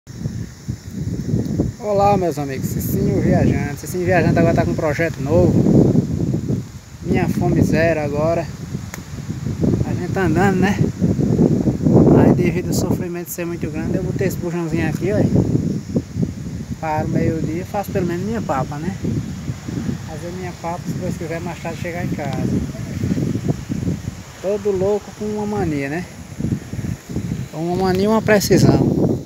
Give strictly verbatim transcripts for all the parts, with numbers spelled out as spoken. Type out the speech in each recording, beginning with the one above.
Olá meus amigos, Cicinho Viajante. Cicinho Viajante agora está com um projeto novo. Minha fome zero agora. A gente tá andando, né? Aí devido ao sofrimento ser muito grande, eu botei esse bujãozinho aqui, olha. Para o meio-dia, faço pelo menos minha papa, né? Fazer minha papa, se Deus quiser, mais tarde chegar em casa. Todo louco com uma mania, né? Uma mania e uma precisão.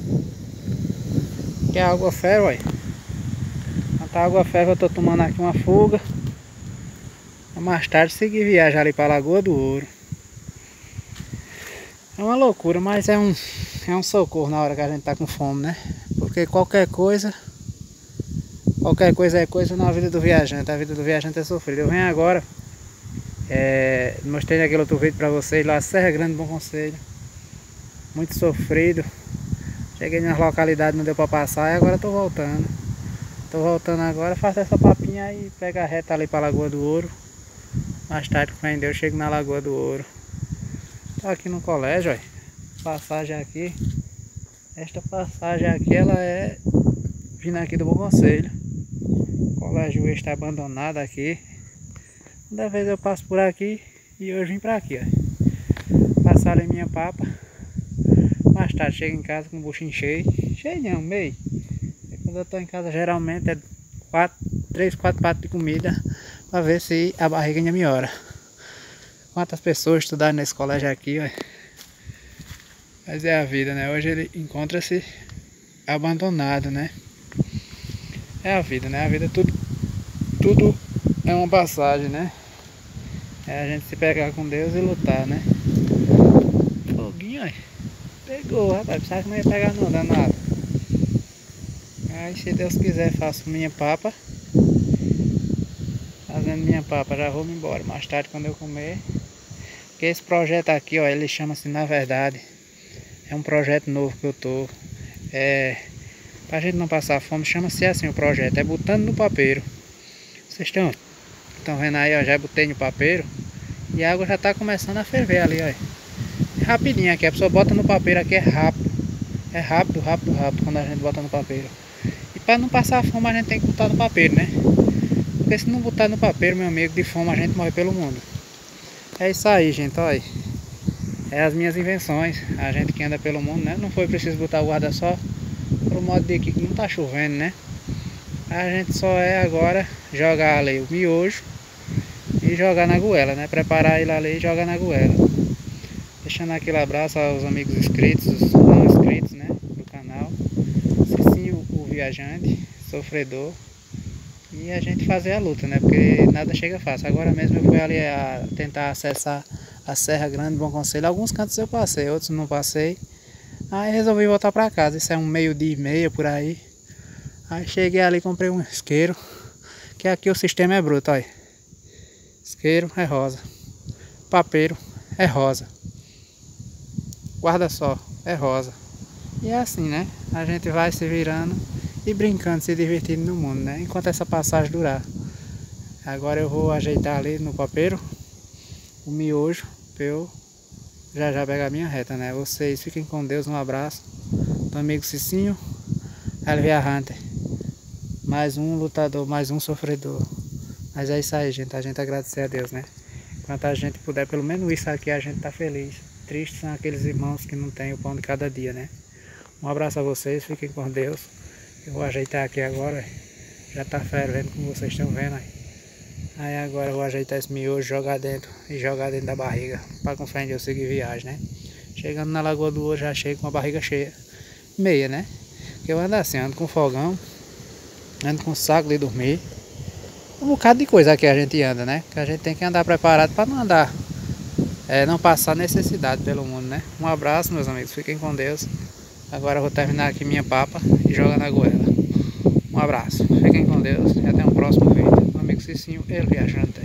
Que a água ferve, olha. Enquanto a água ferve, eu tô tomando aqui uma fuga. Mais tarde seguir viajar ali para a Lagoa do Ouro. É uma loucura, mas é um, é um socorro na hora que a gente tá com fome, né? Porque qualquer coisa, qualquer coisa é coisa na vida do viajante. A vida do viajante é sofrida. Eu venho agora, é, mostrei naquele outro vídeo pra vocês lá, Serra Grande, Bom Conselho. Muito sofrido. Cheguei nas localidades, não deu pra passar e agora tô voltando. Tô voltando agora, faço essa papinha aí, pega a reta ali pra Lagoa do Ouro. Mais tarde, com fé em Deus, eu chego na Lagoa do Ouro. Tô aqui no colégio, olha. Passagem aqui. Esta passagem aqui, ela é vindo aqui do Bom Conselho. O colégio está abandonado aqui. Toda vez eu passo por aqui e hoje vim pra aqui, ó. Passar ali minha papa. Mais tarde chego em casa com o buchinho cheio. Cheio não, meio. E quando eu tô em casa geralmente é quatro, três, quatro pratos de comida. Pra ver se a barriga ainda melhora. Quantas pessoas estudaram nesse colégio aqui, ó. Mas é a vida, né? Hoje ele encontra-se abandonado, né? É a vida, né? A vida tudo, tudo é uma passagem, né? É a gente se pegar com Deus e lutar, né? Foguinho, ó. Pegou, rapaz. Pensava que não ia pegar não, danado. Aí se Deus quiser faço minha papa. Fazendo minha papa, já vou me embora mais tarde quando eu comer. Porque esse projeto aqui, ó, ele chama-se, na verdade, é um projeto novo que eu tô. É, pra gente não passar fome, chama-se assim o projeto, é botando no papeiro. Vocês estão estão vendo aí, ó, já botei no papeiro. E a água já tá começando a ferver ali, ó. É rapidinho aqui, a pessoa bota no papeiro aqui, é rápido. É rápido, rápido, rápido quando a gente bota no papeiro. E para não passar fome a gente tem que botar no papeiro, né? Porque se não botar no papeiro, meu amigo, de fome a gente morre pelo mundo. É isso aí, gente, olha. É as minhas invenções. A gente que anda pelo mundo, né? Não foi preciso botar o guarda-sol. Pelo modo de que não tá chovendo, né? A gente só é agora jogar ali o miojo e jogar na goela, né? Preparar ele ali e jogar na goela. Deixando aquele abraço aos amigos inscritos, os não inscritos, né? Do canal. Cicinho, o viajante, sofredor. E a gente fazer a luta, né? Porque nada chega fácil. Agora mesmo eu fui ali a tentar acessar a Serra Grande, Bom Conselho. Alguns cantos eu passei, outros não passei. Aí resolvi voltar pra casa. Isso é um meio dia e meia por aí. Aí cheguei ali e comprei um isqueiro. Que aqui o sistema é bruto, olha. Isqueiro é rosa. Papeiro é rosa. Guarda-sol é rosa. E é assim, né? A gente vai se virando e brincando, se divertindo no mundo, né? Enquanto essa passagem durar. Agora eu vou ajeitar ali no papeiro o miojo para eu já já pegar a minha reta, né? Vocês fiquem com Deus, um abraço do amigo Cicinho, El Viajante. Mais um lutador, mais um sofredor. Mas é isso aí, gente. A gente agradecer a Deus, né? Enquanto a gente puder, pelo menos isso aqui, a gente tá feliz. Tristes são aqueles irmãos que não têm o pão de cada dia, né? Um abraço a vocês, fiquem com Deus. Eu vou ajeitar aqui agora, já tá fervendo como vocês estão vendo aí. Aí agora eu vou ajeitar esse miojo, jogar dentro e jogar dentro da barriga, para com fé em Deus seguir viagem, né? Chegando na Lagoa do Ouro já chego com a barriga cheia, meia, né? Porque eu ando assim, ando com fogão, ando com saco de dormir. Um bocado de coisa aqui a gente anda, né? Que a gente tem que andar preparado para não andar, é, não passar necessidade pelo mundo, né? Um abraço, meus amigos, fiquem com Deus. Agora eu vou terminar aqui minha papa e jogar na goela. Um abraço, fiquem com Deus e até um próximo vídeo. Meu amigo Cicinho, El Viajante.